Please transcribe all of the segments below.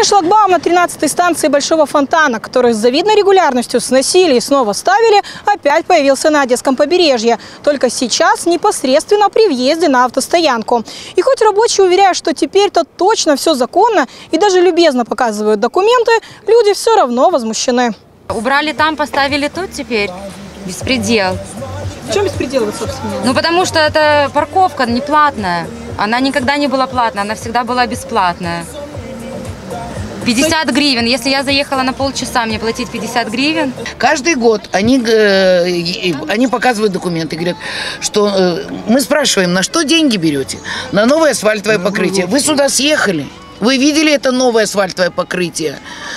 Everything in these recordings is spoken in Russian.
Сегодня шлагбаум на 13-й станции Большого фонтана, который с завидной регулярностью сносили и снова ставили, опять появился на Одесском побережье. Только сейчас непосредственно при въезде на автостоянку. И хоть рабочие уверяют, что теперь-то точно все законно и даже любезно показывают документы, люди все равно возмущены. Убрали там, поставили тут теперь. Беспредел. В чем беспредел, собственно? Ну, потому что это парковка не платная. Она никогда не была платная, она всегда была бесплатная. 50 гривен. Если я заехала на полчаса, мне платить 50 гривен? Каждый год они показывают документы, говорят, что мы спрашиваем, на что деньги берете? На новое асфальтовое покрытие. Вы сюда съехали? Вы видели это новое асфальтовое покрытие?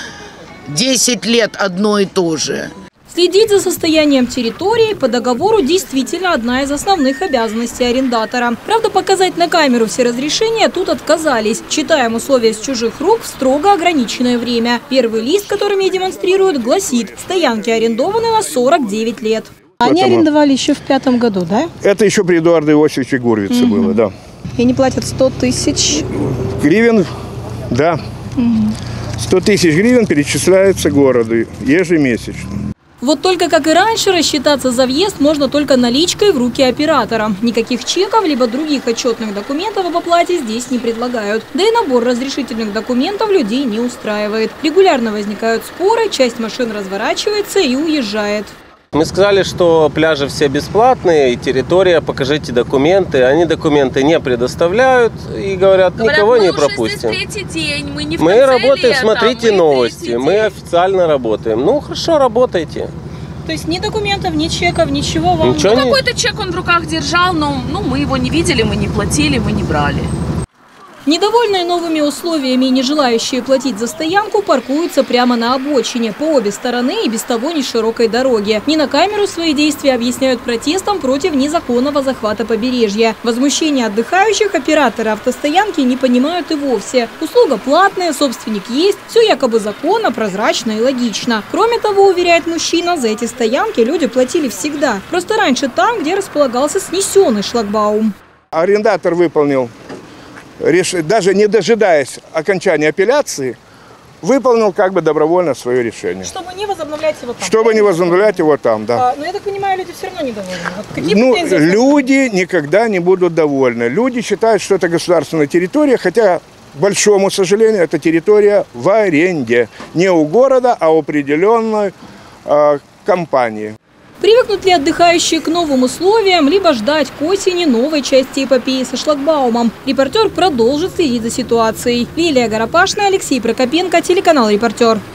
10 лет одно и то же. Следить за состоянием территории по договору действительно одна из основных обязанностей арендатора. Правда, показать на камеру все разрешения тут отказались. Читаем условия с чужих рук в строго ограниченное время. Первый лист, который мне демонстрируют, гласит: стоянки арендованы на 49 лет. Они арендовали еще в 2005 году, да? Это еще при Эдуарде Иосифовиче Гурвице было, да. И они платят 100 тысяч гривен, да. 100 тысяч гривен перечисляется городу ежемесячно. Вот только, как и раньше, рассчитаться за въезд можно только наличкой в руки оператора. Никаких чеков либо других отчетных документов об оплате здесь не предлагают. Да и набор разрешительных документов людей не устраивает. Регулярно возникают споры, часть машин разворачивается и уезжает. Мы сказали, что пляжи все бесплатные, и территория, покажите документы. Они документы не предоставляют и говорят, никого не пропустим. Мы работаем, смотрите новости, мы официально работаем. Ну хорошо, работайте. То есть ни документов, ни чеков, ничего вам? Ну, какой-то чек он в руках держал, но мы его не видели, мы не платили, мы не брали. Недовольные новыми условиями и не желающие платить за стоянку паркуются прямо на обочине, по обе стороны и без того не широкой дороги. Не на камеру свои действия объясняют протестом против незаконного захвата побережья. Возмущение отдыхающих операторы автостоянки не понимают и вовсе. Услуга платная, собственник есть, все якобы законно, прозрачно и логично. Кроме того, уверяет мужчина, за эти стоянки люди платили всегда. Просто раньше там, где располагался снесенный шлагбаум. Арендатор выполнил, даже не дожидаясь окончания апелляции, выполнил как бы добровольно свое решение. Чтобы не возобновлять его там. Чтобы не возобновлять его там, да. Но я так понимаю, люди все равно недовольны. Вот люди никогда не будут довольны. Люди считают, что это государственная территория, хотя, к большому сожалению, это территория в аренде. Не у города, а у определенной компании. Привыкнут ли отдыхающие к новым условиям, либо ждать к осени новой части эпопеи со шлагбаумом? Репортер продолжит следить за ситуацией. Лилия Горопашная, Алексей Прокопенко, телеканал «Репортер».